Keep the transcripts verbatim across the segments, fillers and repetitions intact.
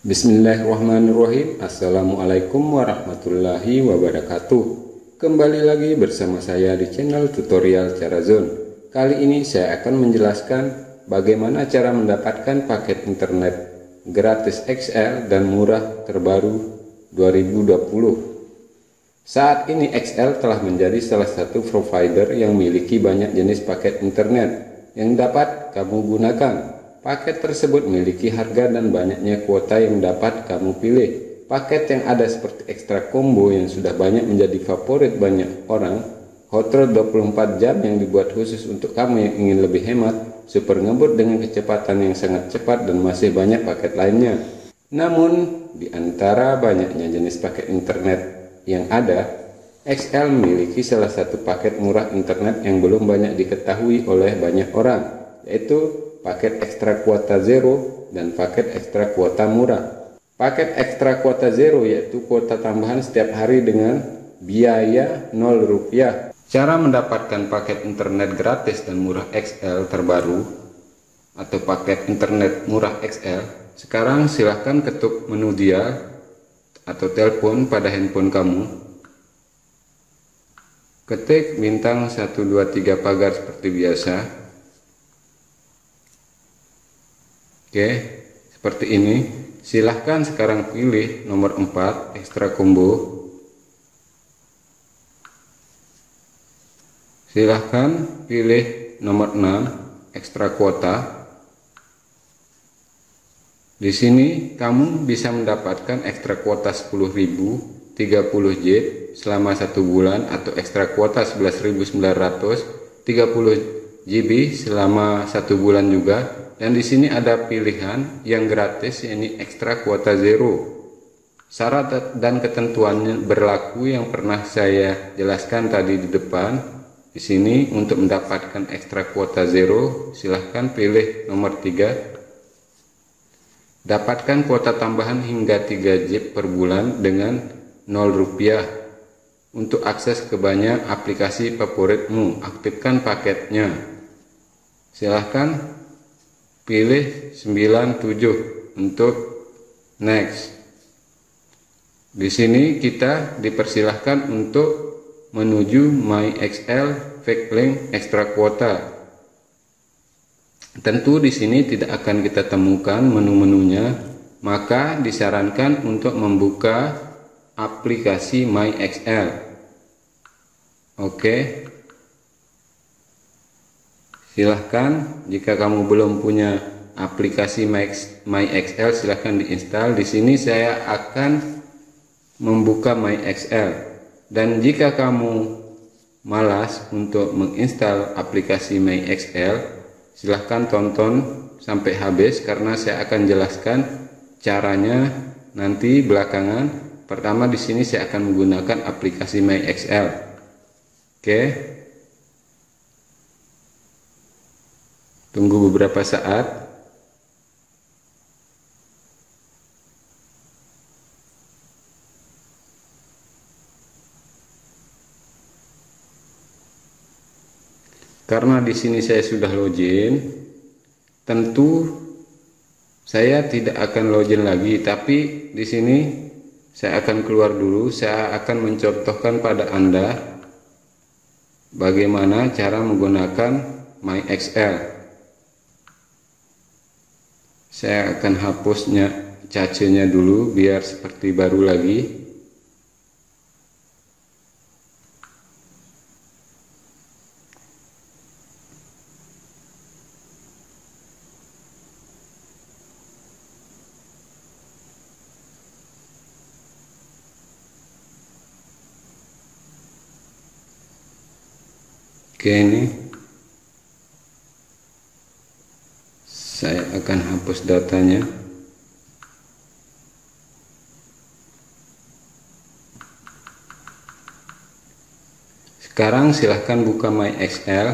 Bismillahirrahmanirrahim. Assalamualaikum warahmatullahi wabarakatuh. Kembali lagi bersama saya di channel tutorial Carazon. Kali ini saya akan menjelaskan bagaimana cara mendapatkan paket internet gratis X L dan murah terbaru dua ribu dua puluh. Saat ini X L telah menjadi salah satu provider yang memiliki banyak jenis paket internet yang dapat kamu gunakan. Paket tersebut memiliki harga dan banyaknya kuota yang dapat kamu pilih. Paket yang ada seperti ekstra combo yang sudah banyak menjadi favorit banyak orang, Hotrod dua puluh empat jam yang dibuat khusus untuk kamu yang ingin lebih hemat, super ngebut dengan kecepatan yang sangat cepat, dan masih banyak paket lainnya. Namun, di antara banyaknya jenis paket internet yang ada, X L memiliki salah satu paket murah internet yang belum banyak diketahui oleh banyak orang, yaitu paket ekstra kuota zero dan paket ekstra kuota murah. Paket ekstra kuota zero yaitu kuota tambahan setiap hari dengan biaya nol rupiah. Cara mendapatkan paket internet gratis dan murah X L terbaru atau paket internet murah X L, sekarang silahkan ketuk menu dial atau telepon pada handphone kamu. Ketik bintang satu dua tiga pagar seperti biasa. Oke, seperti ini. Silahkan sekarang pilih nomor empat ekstra combo. Silahkan pilih nomor enam ekstra kuota. Di sini kamu bisa mendapatkan ekstra kuota sepuluh ribu, tiga puluh G selama satu bulan, atau ekstra kuota sebelas ribu sembilan ratus, tiga puluh G B selama satu bulan juga. Dan di sini ada pilihan yang gratis, yakni ekstra kuota zero. Syarat dan ketentuannya berlaku yang pernah saya jelaskan tadi di depan. Di sini untuk mendapatkan ekstra kuota zero, silahkan pilih nomor tiga. Dapatkan kuota tambahan hingga tiga G B per bulan dengan nol rupiah. Untuk akses ke banyak aplikasi favoritmu, aktifkan paketnya. Silahkan pilih sembilan tujuh untuk next. Di sini kita dipersilahkan untuk menuju My X L Fake Link Extra Kuota. Tentu di sini tidak akan kita temukan menu-menunya, maka disarankan untuk membuka aplikasi My X L. Oke. Silahkan jika kamu belum punya aplikasi My X L, silahkan diinstal. Di sini saya akan membuka My X L. Dan jika kamu malas untuk menginstal aplikasi My X L, silahkan tonton sampai habis karena saya akan jelaskan caranya nanti belakangan. Pertama di sini saya akan menggunakan aplikasi My X L. Oke. Tunggu beberapa saat. Karena di sini saya sudah login, tentu saya tidak akan login lagi, tapi di sini saya akan keluar dulu. Saya akan mencontohkan pada Anda bagaimana cara menggunakan My X L. Saya akan hapusnya cacenya dulu biar seperti baru lagi. Oke, ini saya akan hapus datanya. Sekarang silahkan buka My X L.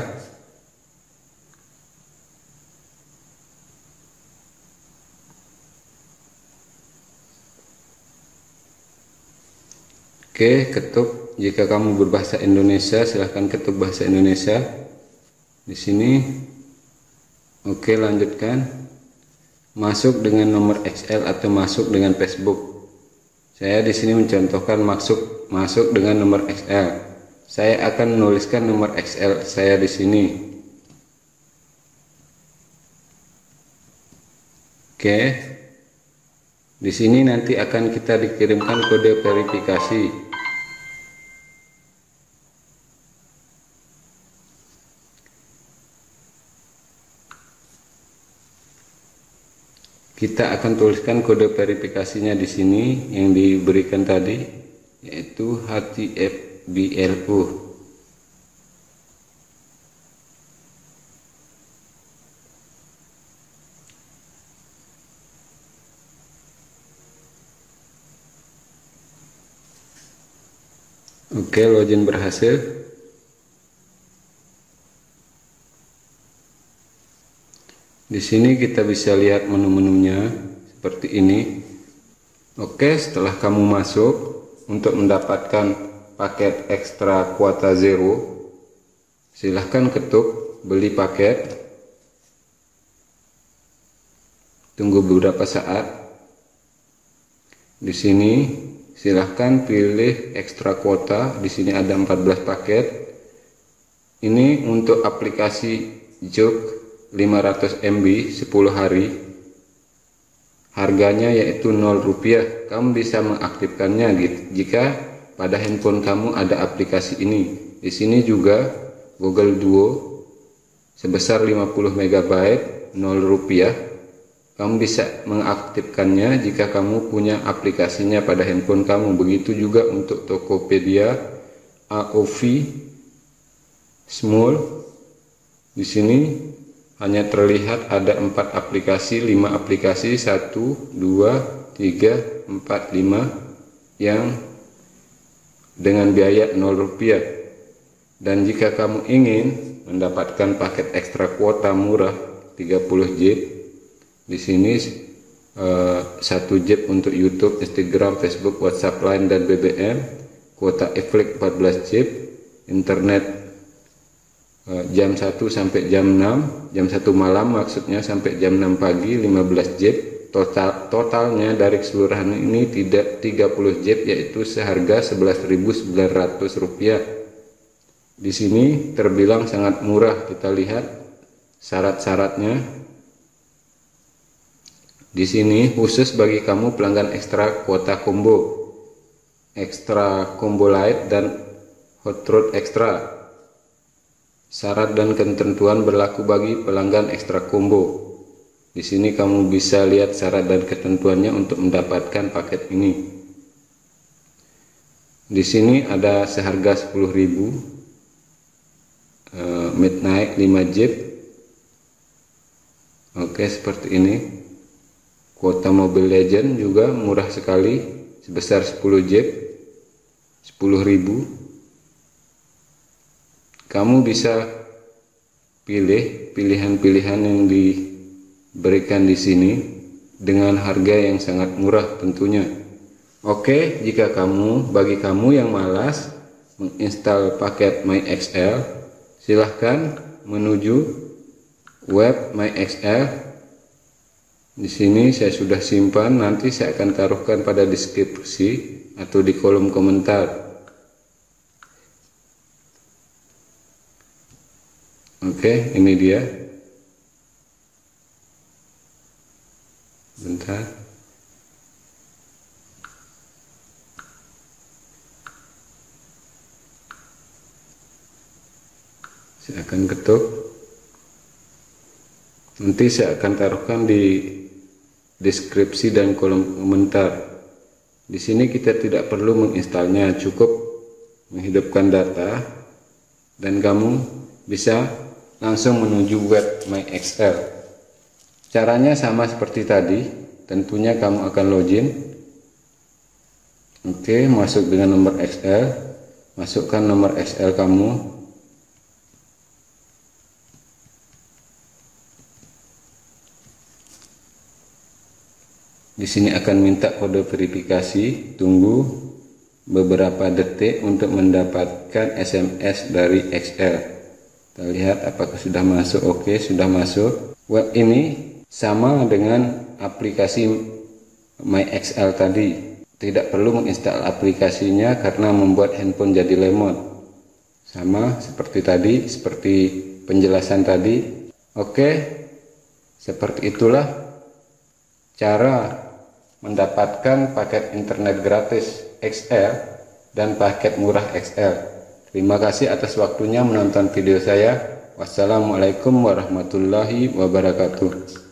Oke, ketuk. Jika kamu berbahasa Indonesia, silahkan ketuk bahasa Indonesia. Di sini. Oke, lanjutkan. masuk dengan nomor X L atau masuk dengan Facebook. Saya di sini mencontohkan masuk masuk dengan nomor X L. Saya akan menuliskan nomor X L saya di sini. Oke. Di sini nanti akan kita dikirimkan kode verifikasi. Kita akan tuliskan kode verifikasinya di sini yang diberikan tadi, yaitu H T F B L U. Oke, login berhasil. Di sini kita bisa lihat menu-menunya seperti ini. Oke, setelah kamu masuk, untuk mendapatkan paket ekstra kuota zero, silahkan ketuk beli paket. Tunggu beberapa saat. Di sini silahkan pilih ekstra kuota. Di sini ada empat belas paket. Ini untuk aplikasi Jok lima ratus M B sepuluh hari, harganya yaitu nol rupiah. Kamu bisa mengaktifkannya jika pada handphone kamu ada aplikasi ini. Di sini juga Google Duo sebesar lima puluh megabyte nol rupiah. Kamu bisa mengaktifkannya jika kamu punya aplikasinya pada handphone kamu. Begitu juga untuk Tokopedia, A O V, Small. Di sini hanya terlihat ada empat aplikasi, lima aplikasi, satu, dua, tiga, empat, lima yang dengan biaya nol rupiah. Dan jika kamu ingin mendapatkan paket ekstra kuota murah tiga puluh giga, di sini eh, satu giga untuk YouTube, Instagram, Facebook, WhatsApp, Line, dan B B M, kuota Netflix empat belas giga, internet jam satu sampai jam enam, jam satu malam maksudnya sampai jam enam pagi lima belas giga. Total totalnya dari keseluruhan ini tidak tiga puluh giga, yaitu seharga sebelas ribu sembilan ratus rupiah. Di sini terbilang sangat murah. Kita lihat syarat-syaratnya. Di sini khusus bagi kamu pelanggan ekstra kuota combo, ekstra combo light, dan hot rod ekstra. Syarat dan ketentuan berlaku bagi pelanggan ekstra combo. Di sini kamu bisa lihat syarat dan ketentuannya untuk mendapatkan paket ini. Di sini ada seharga sepuluh ribu, uh, midnight lima giga. Oke, seperti ini. Kuota Mobile Legend juga murah sekali, sebesar sepuluh giga, sepuluh ribu. Kamu bisa pilih pilihan-pilihan yang diberikan di sini dengan harga yang sangat murah tentunya. Oke, jika kamu bagi kamu yang malas menginstal paket MyXL, silahkan menuju web MyXL. Di sini saya sudah simpan, nanti saya akan taruhkan pada deskripsi atau di kolom komentar. Oke, ini dia. Bentar. Saya akan ketuk. Nanti saya akan taruhkan di deskripsi dan kolom komentar. Di sini kita tidak perlu menginstalnya, cukup menghidupkan data dan kamu bisa langsung menuju web MyXL. Caranya sama seperti tadi, tentunya kamu akan login. Oke, masuk dengan nomor X L, masukkan nomor X L kamu. Di sini akan minta kode verifikasi, tunggu beberapa detik untuk mendapatkan S M S dari X L. Kita lihat apakah sudah masuk. Oke, sudah masuk. Web ini Sama dengan aplikasi MyXL tadi, tidak perlu menginstal aplikasinya karena membuat handphone jadi lemot. Sama seperti tadi, seperti penjelasan tadi. Oke, seperti itulah cara mendapatkan paket internet gratis X L dan paket murah X L. Terima kasih atas waktunya menonton video saya. Wassalamualaikum warahmatullahi wabarakatuh.